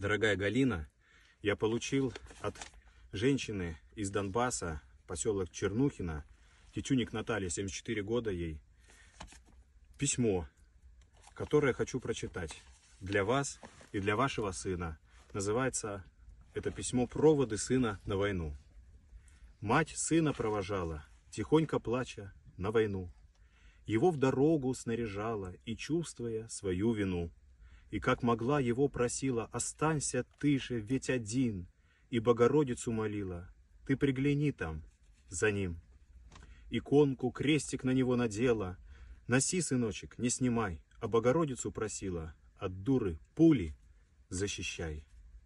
Дорогая Галина, я получил от женщины из Донбасса, поселок Чернухино, Тетюник Наталья, 74 года ей, письмо, которое хочу прочитать для вас и для вашего сына. Называется это письмо «Проводы сына на войну». Мать сына провожала, тихонько плача, на войну. Его в дорогу снаряжала и чувствуя свою вину. И как могла его просила: «Останься ты же ведь один», и Богородицу молила: «Ты пригляни там за ним». Иконку, крестик на него надела: «Носи, сыночек, не снимай», а Богородицу просила: «От дуры пули защищай».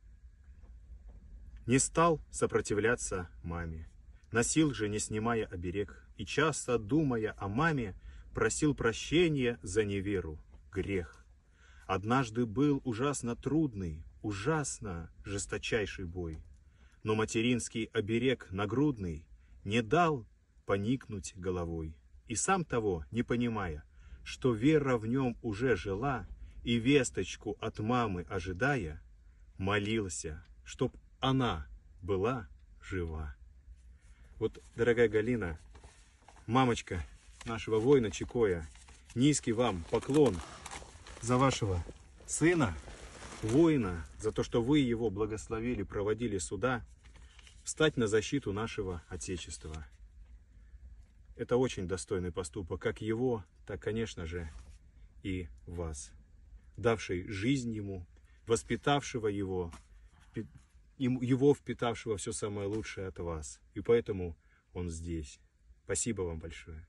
Не стал сопротивляться маме, носил же, не снимая оберег, и часто, думая о маме, просил прощения за неверу, грех. Однажды был ужасно трудный, ужасно жесточайший бой, но материнский оберег нагрудный не дал поникнуть головой. И сам того не понимая, что вера в нем уже жила, и весточку от мамы ожидая, молился, чтоб она была жива. Вот, дорогая Галина, мамочка нашего воина Чикоя, низкий вам поклон за вашего сына, воина, за то, что вы его благословили, проводили сюда, встать на защиту нашего Отечества. Это очень достойный поступок, как его, так, конечно же, и вас, давший жизнь ему, воспитавшего его, впитавшего все самое лучшее от вас. И поэтому он здесь. Спасибо вам большое.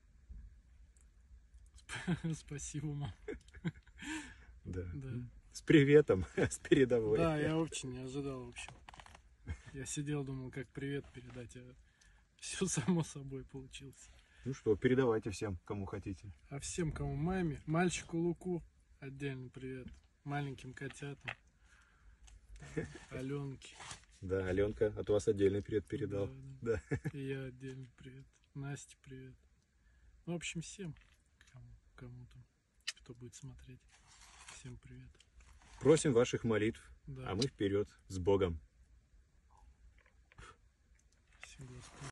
Спасибо, мам. Да. Да. С приветом, с передовой. Да, я очень не ожидал, в общем. Я сидел, думал, как привет передать, а все само собой получилось. Ну что, передавайте всем, кому хотите. А всем, кому маме, мальчику Луку отдельный привет, маленьким котятам, Аленке. Да, Аленка от вас отдельный привет передал. Да. И я отдельный привет. Насте привет. Ну, в общем, всем, кому там, кто будет смотреть. Всем привет. Просим ваших молитв, Да. а мы вперед, с Богом. Спасибо, Господи.